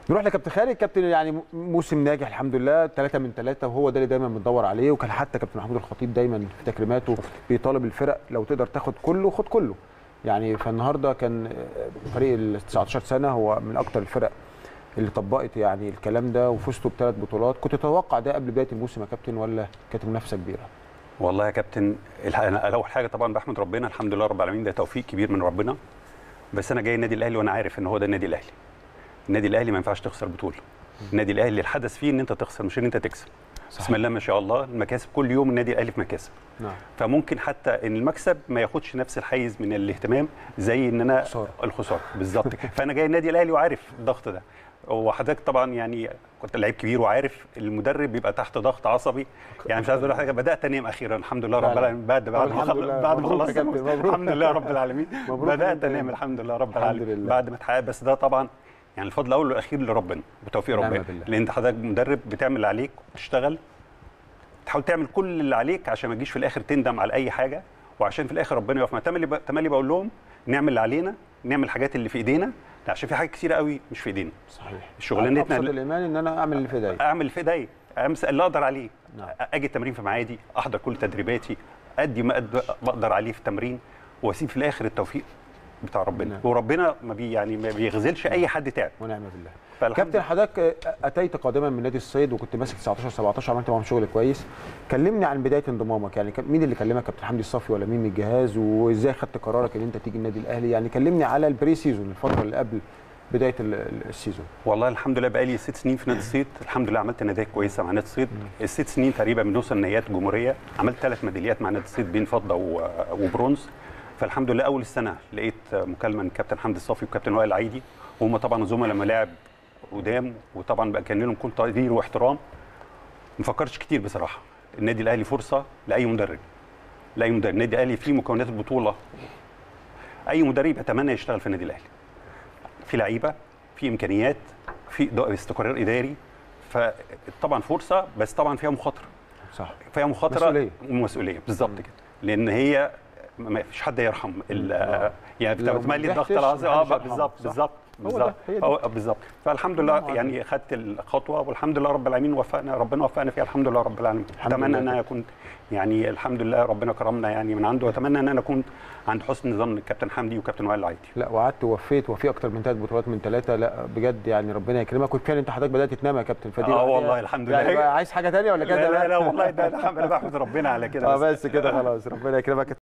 نروح لكابتن خالد. كابتن يعني موسم ناجح الحمد لله، 3 من 3، وهو ده اللي دايما بندور عليه. وكان حتى كابتن محمود الخطيب دايما في تكريماته بيطالب الفرق لو تقدر تاخد كله خد كله يعني. فالنهارده كان فريق ال 19 سنه هو من اكتر الفرق اللي طبقت يعني الكلام ده، وفزتوا ب3 بطولات. كنت تتوقع ده قبل بدايه الموسم يا كابتن ولا كانت منافسه كبيره؟ والله يا كابتن انا اول حاجه طبعا بحمد ربنا، الحمد لله رب العالمين، ده توفيق كبير من ربنا. بس انا جاي النادي الاهلي وانا عارف ان هو ده النادي الاهلي. النادي الاهلي ما ينفعش تخسر بطوله. النادي الاهلي الحدث فيه ان انت تخسر مش ان انت تكسب. صحيح. بسم الله ما شاء الله، المكاسب كل يوم النادي الاهلي في مكاسب. نعم. فممكن حتى ان المكسب ما ياخدش نفس الحيز من الاهتمام زي ان انا الخساره بالظبط. فانا جاي النادي الاهلي وعارف الضغط ده. وحضرتك طبعا يعني كنت لعيب كبير وعارف المدرب بيبقى تحت ضغط عصبي. يعني مش عايز اقول حاجه، بدات انام اخيرا الحمد لله رب العالمين بعد ما خلصت الحمد لله رب العالمين. بدات انام الحمد لله رب العالمين بعد ما اتحقق. بس ده طبعا يعني الفضل الاول والاخير لربنا وتوفيق ربنا، لان انت حضرتك مدرب بتعمل اللي عليك وبتشتغل، تحاول تعمل كل اللي عليك عشان ما تجيش في الاخر تندم على اي حاجه، وعشان في الاخر ربنا يقف معاك. تملي بقول لهم نعمل اللي علينا، نعمل الحاجات اللي في ايدينا، عشان في حاجات كتيره قوي مش في ايدينا. صحيح. شغلانتنا ابسط الايمان ان انا اعمل اللي في ايديا، اعمل اللي في ايديا، اللي اقدر عليه. نعم. اجي التمرين في ميعادي، احضر كل تدريباتي، ادي ما بقدر عليه في التمرين، واسيب في الاخر التوفيق بتاع ربنا. نعم. وربنا ما بيغزلش اي حد تعب. ونعم بالله. كابتن حضرتك اتيت قادما من نادي الصيد وكنت ماسك 19 17، عملت معاهم شغل كويس. كلمني عن بدايه انضمامك، يعني مين اللي كلمك، كابتن حمدي الصافي ولا مين من الجهاز، وازاي خدت قرارك ان انت تيجي النادي الاهلي؟ يعني كلمني على البري سيزون، الفتره اللي قبل بدايه السيزون. والله الحمد لله بقى لي 6 سنين في نادي الصيد، الحمد لله عملت نتائج كويسه مع نادي الصيد. ال6 سنين تقريبا بنوصل نهائيات جمهوريه، عملت 3 ميداليات مع نادي الصيد بين فضه وبرونز. فالحمد لله اول السنه لقيت مكالمه من كابتن حمدي الصافي وكابتن وائل العيدي، وهم طبعا زملاء ملاعب قدام، وطبعا بقى كان لهم كل تقدير واحترام. ما فكرتش كتير بصراحه. النادي الاهلي فرصه لاي مدرب، النادي الاهلي فيه مكونات البطوله. اي مدرب يتمنى يشتغل في النادي الاهلي. في لعيبه، في امكانيات، في استقرار اداري، فطبعا فرصه، بس طبعا فيها مخاطره. صح. فيها مخاطره ومسؤوليه بالظبط كده، لان هي ما فيش حد يرحم يعني بتملي الضغط العظيم. بالظبط. فالحمد لله يعني خدت الخطوه، والحمد لله رب العالمين وفقنا، ربنا وفقنا فيها الحمد لله رب العالمين. اتمنى ان انا اكون يعني الحمد لله ربنا كرمنا يعني من عنده، واتمنى ان انا اكون عند حسن ظن الكابتن حمدي وكابتن وائل العيدي. لا وقعدت ووفيت، وفي اكتر من 3 بطولات من 3. لا بجد يعني ربنا يكرمك. وكفايه انت حضرتك بدات تنام يا كابتن، فدي والله الحمد لله. يعني عايز حاجه ثانيه ولا كده؟ لا والله ده انا بحمد ربنا على كده. بس كده خلاص، ربنا يكرمك.